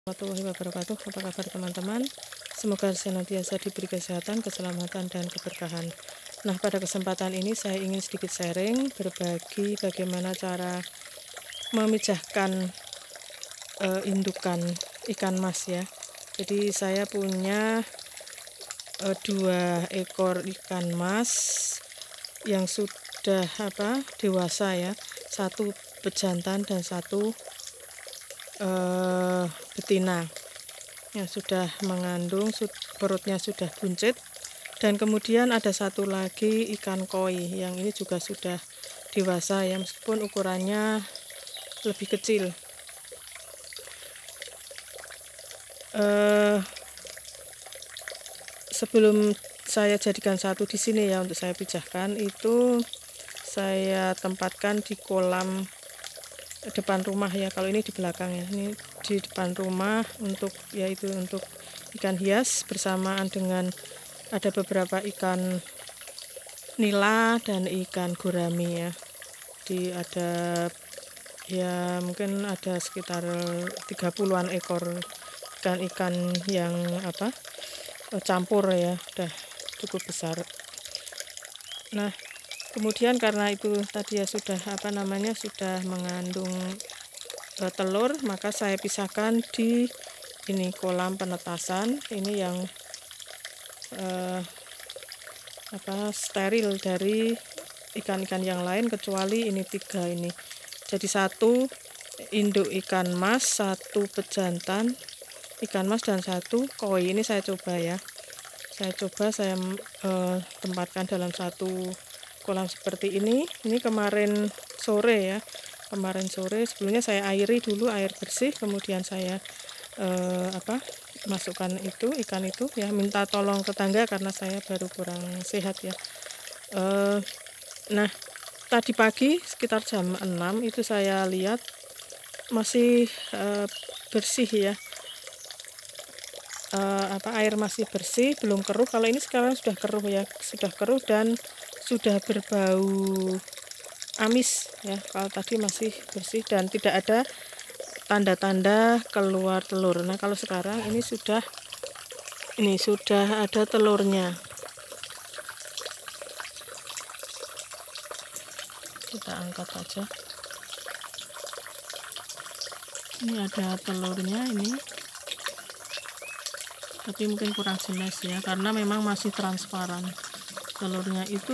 Warahmatullahi wabarakatuh. Apa kabar teman-teman? Semoga senantiasa diberi kesehatan, keselamatan, dan keberkahan. Nah, pada kesempatan ini saya ingin sedikit sharing, berbagi bagaimana cara memijahkan indukan ikan mas ya. Jadi saya punya 2 ekor ikan mas yang sudah dewasa ya, 1 bejantan dan 1 betina yang sudah mengandung, perutnya sudah buncit. Dan kemudian ada 1 lagi ikan koi yang ini juga sudah dewasa ya, meskipun ukurannya lebih kecil. Sebelum saya jadikan satu di sini ya untuk saya pijahkan, itu saya tempatkan di kolam depan rumah ya. Kalau ini di belakang ya, ini di depan rumah untuk ikan hias, bersamaan dengan ada beberapa ikan nila dan ikan gurami ya. Ada ya mungkin ada sekitar 30-an ekor ikan-ikan yang campur ya, udah cukup besar. Nah, kemudian karena itu tadi ya sudah sudah mengandung telur, maka saya pisahkan di ini kolam penetasan. Ini yang steril dari ikan-ikan yang lain kecuali ini 3 ini. Jadi 1 induk ikan mas, 1 pejantan ikan mas, dan 1 koi. Ini saya coba ya. Saya tempatkan dalam 1 kolam seperti ini. Ini kemarin sore ya. Kemarin sore sebelumnya saya airi dulu, air bersih, kemudian saya masukkan ikan itu ya, minta tolong tetangga karena saya baru kurang sehat ya. Nah, tadi pagi sekitar jam 6 itu saya lihat masih bersih ya. Air masih bersih, belum keruh. Kalau ini sekarang sudah keruh ya, sudah keruh dan sudah berbau amis ya. Kalau tadi masih bersih dan tidak ada tanda-tanda keluar telur. Nah, kalau sekarang ini sudah ada telurnya. Kita angkat aja. Ini ada telurnya ini. Tapi mungkin kurang jelas ya, karena memang masih transparan. Telurnya itu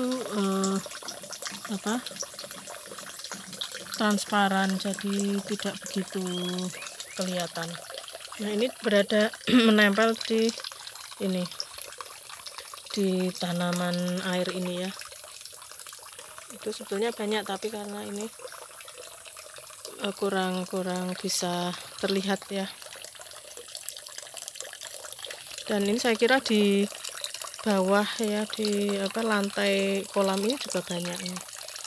transparan, jadi tidak begitu kelihatan. Nah, ini berada menempel di tanaman air ini ya. Itu sebetulnya banyak, tapi karena ini kurang bisa terlihat ya. Dan ini saya kira di bawah ya, di lantai kolam ini juga banyak ini.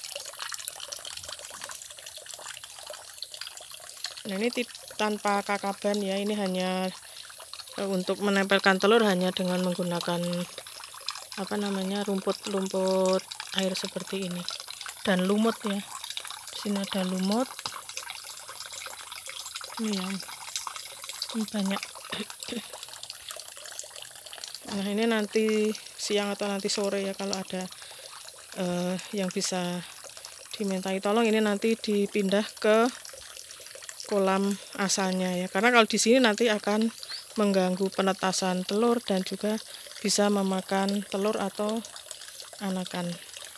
Nah, ini tanpa kakaban ya, ini hanya untuk menempelkan telur hanya dengan menggunakan rumput air seperti ini dan lumut ya. Di sini ada lumut. Ini banyak. Nah, ini nanti siang atau nanti sore ya, kalau ada yang bisa dimintai tolong, ini nanti dipindah ke kolam asalnya ya, karena kalau di sini nanti akan mengganggu penetasan telur dan juga bisa memakan telur atau anakan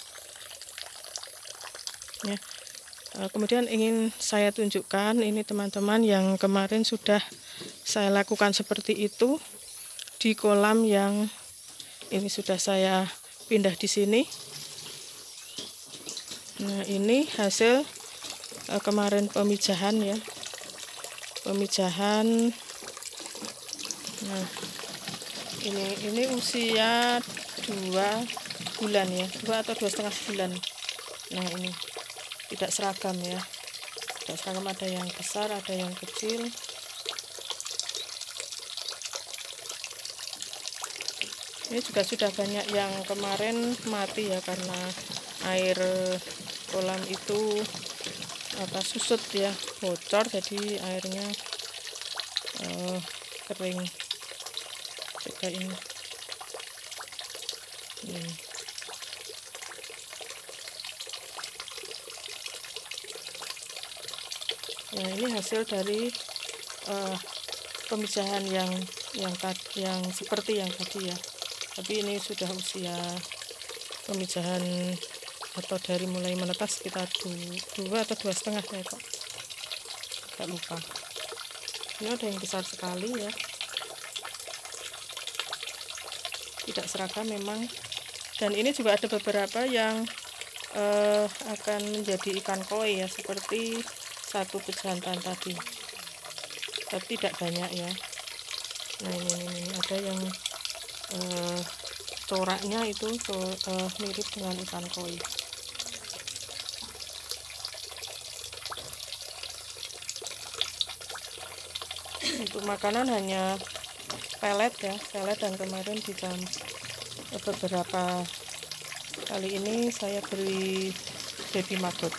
ya. Kemudian ingin saya tunjukkan ini teman-teman, yang kemarin sudah saya lakukan seperti itu di kolam yang ini sudah saya pindah di sini. Nah, ini hasil kemarin pemijahan ya. Nah, ini usia 2 bulan ya, 2 atau 2,5 bulan. Nah, ini tidak seragam ya, tidak seragam, ada yang besar, ada yang kecil. Ini juga sudah banyak yang kemarin mati ya, karena air kolam itu susut ya, bocor, jadi airnya kering. Coba ini. Nah, ini hasil dari pemijahan yang seperti yang tadi ya. Tapi ini sudah usia pemijahan atau dari mulai menetas sekitar 2 atau 2,5 ya kok. Gak lupa. Ini ada yang besar sekali ya. Tidak seragam memang. Dan ini juga ada beberapa yang akan menjadi ikan koi ya, seperti satu pejantan tadi, tapi tidak banyak ya. Nah ini ada yang coraknya itu mirip dengan ikan koi. Untuk makanan hanya pelet ya, pelet, dan kemarin di beberapa kali ini saya beli baby maggot.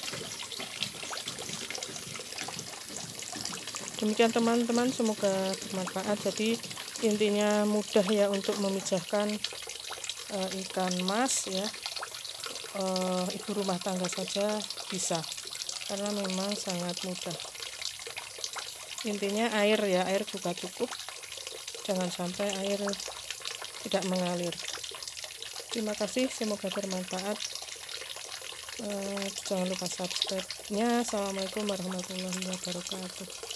Demikian teman-teman, semoga bermanfaat. Jadi intinya mudah ya untuk memijahkan ikan mas ya. Ibu rumah tangga saja bisa, karena memang sangat mudah. Intinya air ya, air juga cukup, jangan sampai air tidak mengalir. Terima kasih, semoga bermanfaat. Jangan lupa subscribe-nya. Assalamualaikum warahmatullahi wabarakatuh.